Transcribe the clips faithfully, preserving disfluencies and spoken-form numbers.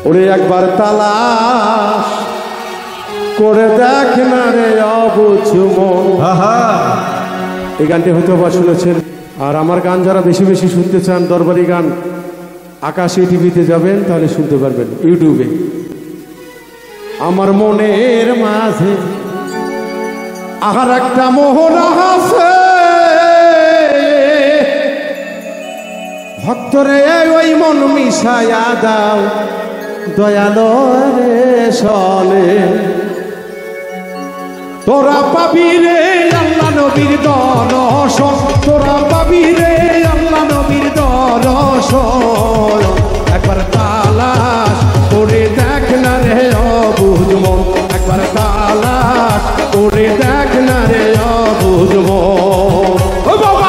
ওরে একবার তালাশ করে দেখ না রে অবুঝ মন। এই গানটি হয়তো বা শুনেছেন। আর আমার গান যারা বেশি বেশি শুনতে চান, দরবারি গান আকাশে টিভিতে যাবেন তাহলে শুনতে পারবেন, ইউটিউবে। আমার মনের মাঝে আর একটা মোহন আছে, ভক্তরে ওই মন মিশায়া দাও দয়ালো রে সলে। তোরা পাবি রে আল্লাহ নবীর দর্শন, তোরা পাবি রে আল্লাহ নবীর দর্শন। একবার তালাশ করে দেখ না রে অবুঝ মন, একবার তালাশ করে দেখ না রে অবুঝ মন। ও বাবা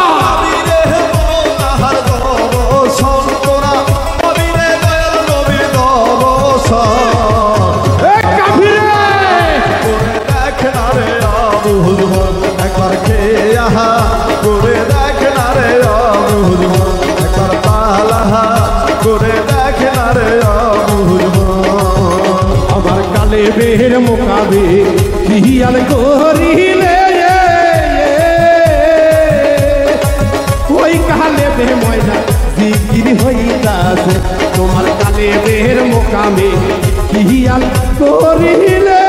একবার খেয়া করে দেখ না রে অবুঝ মন, একবার তালাহা করে দেখ না রে অবুঝ মন। আমার কালে বের মোকাবে হিয়াল করিলে ওই কালে বে ময়না জিকির হইতাছে। তোমার কালে বের মোকামে হিয়াল করিলে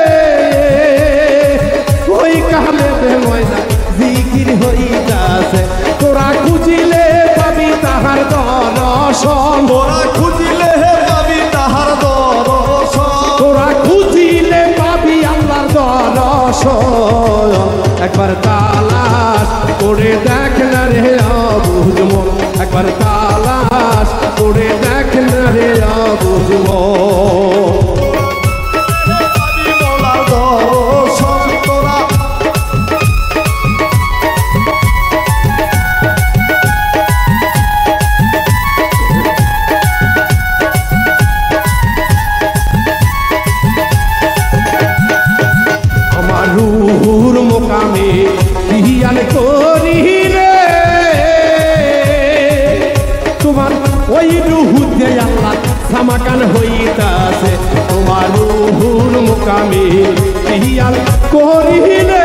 ওই কালে বে ময়না জিকির হইতাছে। তোরা খুঁজিলে পাবি তাহার দর্শন, তোরা খুঁজিলে পাবি তাহার দর্শন, তোরা খুঁজিলে পাবি আল্লাহর দর্শন। একবার তালাশ করে দেখ না রে অবুঝ মন, একবার তালাশ করে দেখ না রে অবুঝ মন। রুহুর মোকামে হিয়াল করিলে তোমার ওই রুহুতে আল্লাহ সামাকান হইতাছে। তোমার রুহুর মোকামে হিয়াল করিলে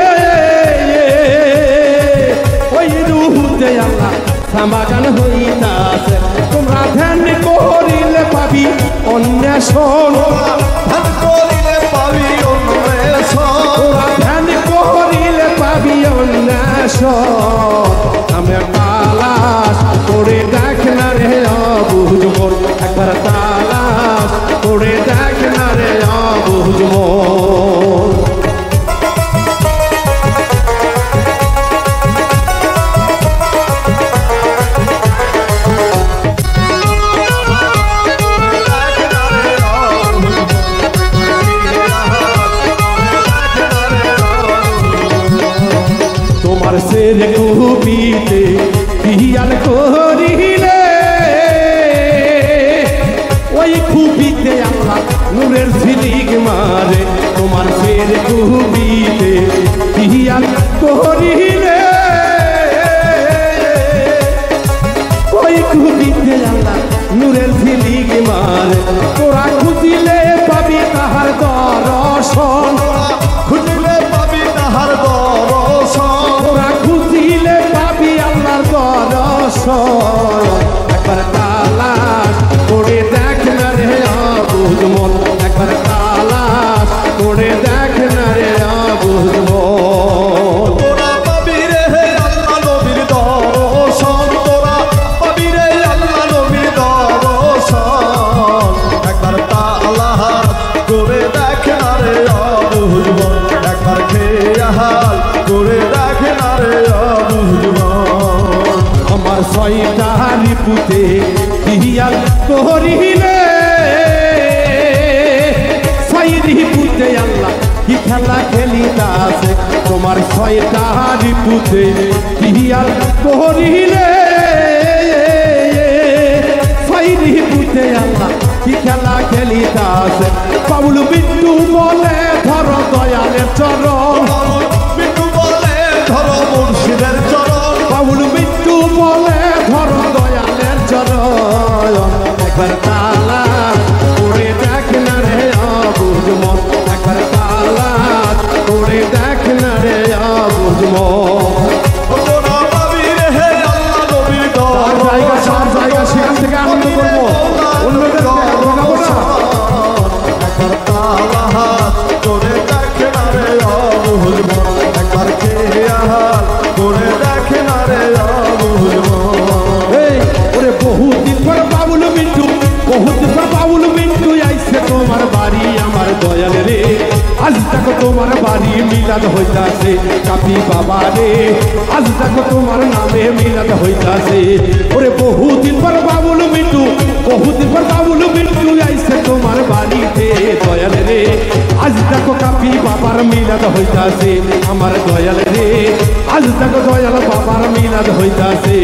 ওই রুহুতে আল্লাহ সামাকান হইতাছে। তোমরা ধ্যান করিলে পাবি অন্বেষণ, ধ্যান করিলে পাবি অন্বেষণ, তোরা ধ্যান করিলে পাবি অন্বেষণ। আমি তালাশ করে দেখ না রে অবুঝ মন, একবার তালাশ করে দেখ না রে অবুঝ মন। তোমার সের কুপিতে হিয়াল করিলে ওই কুপিতে আল্লাহ নূরের ঝিলিক মারে। তোমার সের কুপিতে হিয়াল করিলে ওই কুপিতে আল্লাহ নূরের ঝিলিক মারে। তোরা খুঁজিলে পাবি তাহার দর্শন, খুঁজিলে পাবি তাহার দর্শন, তোরা খুঁজিলে পাবি আল্লাহর দর্শন। একবার তালাশ করে দেখ না রে অবুঝ মন, একবার তালাশ করে দেখ না রে অবুঝ মন। তোরা পাবি রে আল্লাহ নবীর দর্শন, তোরা পাবি রে আল্লাহ নবীর দর্শন। একবার তালাহা করে দেখ না রে অবুঝ মন, একবার খেয়া করে দেখ না রে অবুঝ মন। আমার ছয়টা রিপুতে হিয়াল করিলে ছয় রিপুতে আল্লাহ কি খেলা খেলিতাছে। তোমার ছয়টা রিপুতে হিয়াল করিলে ছয় রিপুতে আল্লাহ কি খেলা খেলিতাছে। বাবুল বিট্টু বলে ধর দয়ালের চরণ, বিট্টু বলে ধর মুর্শিদের চরণ, বাবুল বিট্টু বলে ধর দয়ালের চরণ। একবার তালাশ করে দেখো তোমার বাড়ি মিলাদ হইতাছে কাফি বাবা রে আজ দেখো তোমার নামে মিলাদ হইতাছে ওরে বহুদিন পর বাবুল মিটু বহুদিন পর বাবুল মিটু আইছে তোমার বাড়িতে দয়াল রে আজ দেখো কাফি বাবার মিলাদ হইতাছে আমার দয়াল রে আজ দেখো দয়াল বাবার মিলাদ হইতাছে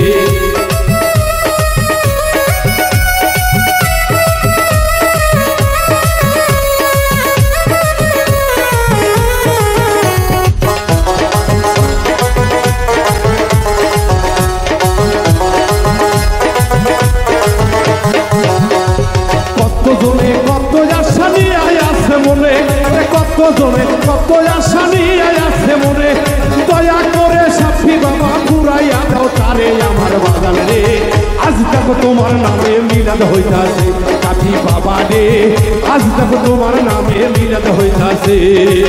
জনে কত আশা নিয়ে আছে মনে কত জনে কত আশা নিয়ে আছে মনে দয়া করে সাফি বাবা ঘুরাইয়া দাও তারে আমার বাগান রে আজ দেখো তোমার নামে মিলাদ হইতাছে কাফি বাবা রে আজ দেখো তোমার নামে মিলাদ হইতাছে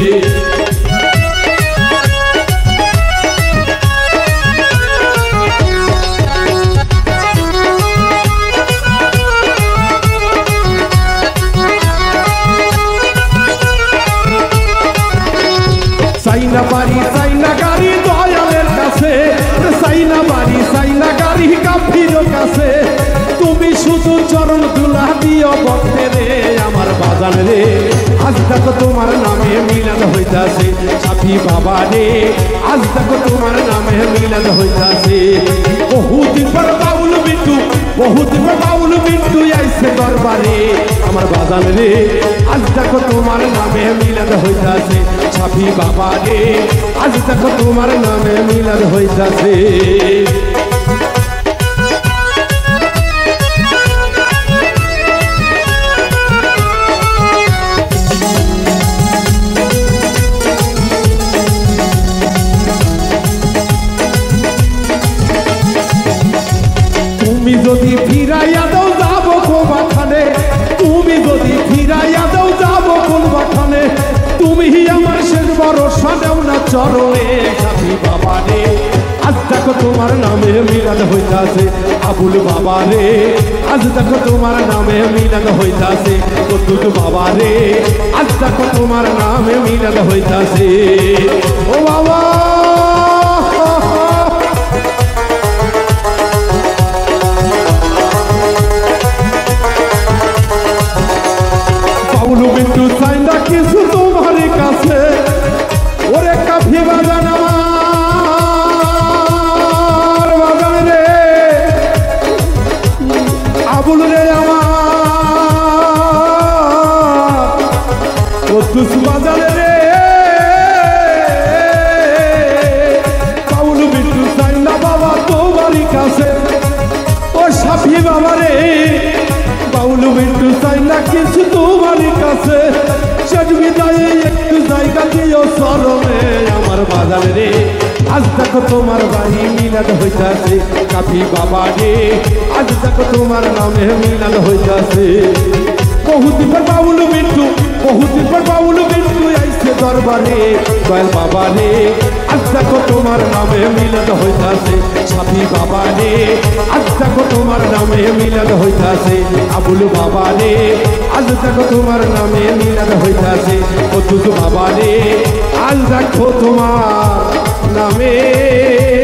সাইনা বাড়ি সাইনা গাড়ি দয়ালের কাছে সাইনা বাড়ি সাইনা গাড়ি কাফির কাছে তুমি শুধু চরণ দুলা দিও ভক্তে রে আমার বাজান রে আজ দেখো তোমার নামে মিলাদ হইতাছে সাফি বাবা রে আজ দেখো তোমার নামে মিলাদ হইতাছে বহুদিন পর বাউল বিটু বহুদিন পর বাউল বিটু আইছে দরবারে আমার বাজান রে আজ দেখো তোমার নামে মিলাদ হইতাছে সাফি বাবা রে আজ দেখো তোমার নামে মিলাদ হইতাছে তুমি যদি ফিরাইয়া দাও যাবো কোনখানে তুমি যদি ফিরাইয়া দাও যাবো কোনখানে তুমি আমার শেষ ভরসা দেও না চরণে সাফি বাবা রে আজ দেখো তোমার নামে মিলাদ হইতাছে আবুল বাবা রে আজ দেখো তোমার নামে মিলাদ হইতাছে কুদ্দুস বাবা রে আজ দেখো তোমার নামে মিলাদ হইতাছে ও বাবা বাউল বিটু চাইনা কিছু তোমার কাছে ওরে কাফি বাজান আমার বাজান রে আবুল রে আমার কুদ্দুস বাজান রে বাউল বিটু চাইনা বাবা তোমার কাছে ও সাফি বাবা রে বাউল বিটু চাইনা কিছু তোমার কাছে শেষ বিদায়ে একটু জায়গা দিও চরণে আমার বাজান রে আজ দেখো তোমার বাড়ি মিলাদ হইতাছে কাফি বাবা রে আজ দেখো তোমার নামে মিলাদ হইতাছে বহুদিন পর বাউল বিটু বহুদিন পর বাউল বিটু আইছে দরবারে দয়াল বাবা রে আজ দেখো তোমার নামে মিলাদ হইতাছে সাফি বাবা রে আজ দেখো তোমার নামে মিলাদ হইতাছে আবুল বাবা রে আজ দেখো তোমার নামে মিলাদ হইতাছে কুদ্দুস বাবা রে আজ দেখো তোমার নামে